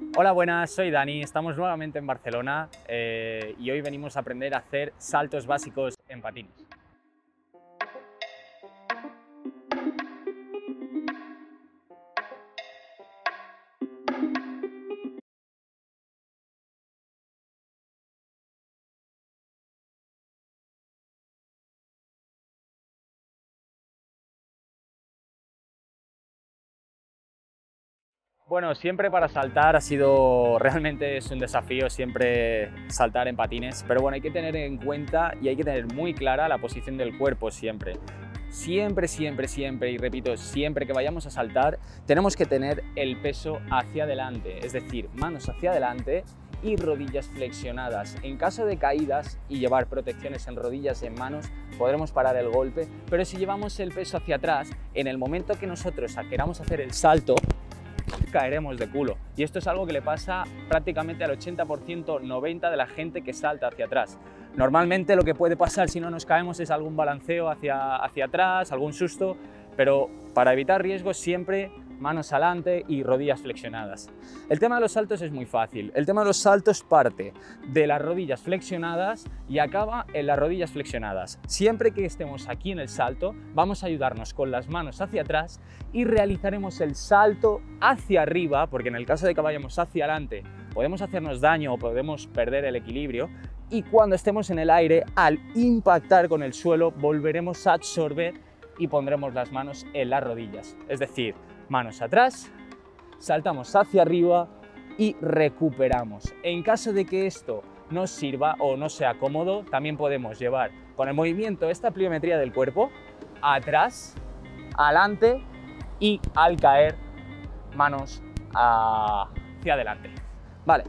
Hola, buenas, soy Dani, estamos nuevamente en Barcelona y hoy venimos a aprender a hacer saltos básicos en patines. Bueno, siempre para saltar realmente es un desafío siempre saltar en patines, pero bueno, hay que tener en cuenta y hay que tener muy clara la posición del cuerpo siempre. Siempre, y repito, siempre que vayamos a saltar, tenemos que tener el peso hacia adelante, es decir, manos hacia adelante y rodillas flexionadas. En caso de caídas y llevar protecciones en rodillas y en manos, podremos parar el golpe, pero si llevamos el peso hacia atrás, en el momento que nosotros queramos hacer el salto, caeremos de culo. Y esto es algo que le pasa prácticamente al 80%, 90% de la gente que salta hacia atrás. Normalmente lo que puede pasar si no nos caemos es algún balanceo hacia atrás, algún susto, pero para evitar riesgos siempre manos adelante y rodillas flexionadas. El tema de los saltos es muy fácil. El tema de los saltos parte de las rodillas flexionadas y acaba en las rodillas flexionadas. Siempre que estemos aquí en el salto, vamos a ayudarnos con las manos hacia atrás y realizaremos el salto hacia arriba, porque en el caso de que vayamos hacia adelante podemos hacernos daño o podemos perder el equilibrio, y cuando estemos en el aire, al impactar con el suelo, volveremos a absorber y pondremos las manos en las rodillas. Es decir, manos atrás, saltamos hacia arriba y recuperamos. En caso de que esto no sirva o no sea cómodo, también podemos llevar con el movimiento esta pliometría del cuerpo atrás, adelante y al caer manos hacia adelante. Vale,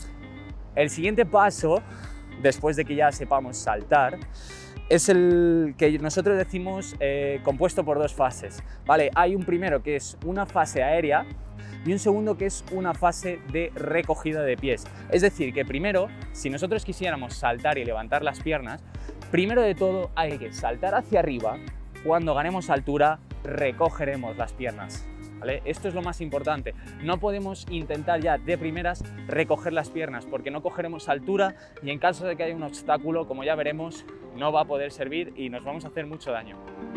el siguiente paso, después de que ya sepamos saltar, es el que nosotros decimos compuesto por dos fases, ¿vale? Hay un primero que es una fase aérea y un segundo que es una fase de recogida de pies. Es decir, que primero, si nosotros quisiéramos saltar y levantar las piernas, primero de todo hay que saltar hacia arriba. Cuando ganemos altura, recogeremos las piernas, ¿vale? Esto es lo más importante. No podemos intentar ya de primeras recoger las piernas porque no cogeremos altura y en caso de que haya un obstáculo, como ya veremos, no va a poder servir y nos vamos a hacer mucho daño.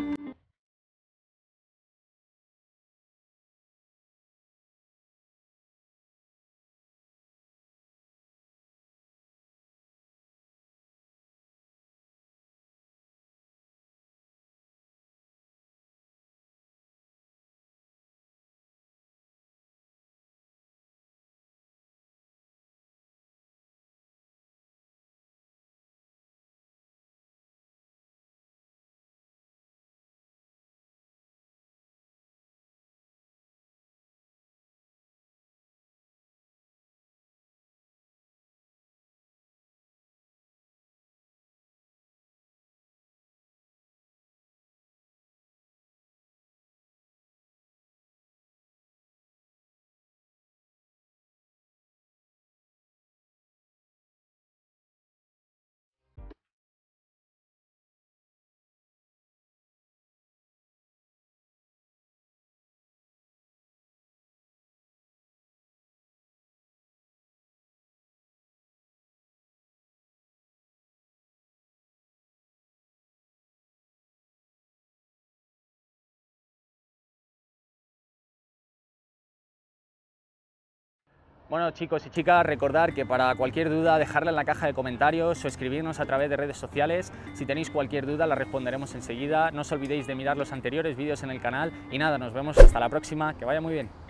Bueno, chicos y chicas, recordad que para cualquier duda dejadla en la caja de comentarios o escribirnos a través de redes sociales. Si tenéis cualquier duda la responderemos enseguida. No os olvidéis de mirar los anteriores vídeos en el canal y nada, nos vemos hasta la próxima, que vaya muy bien.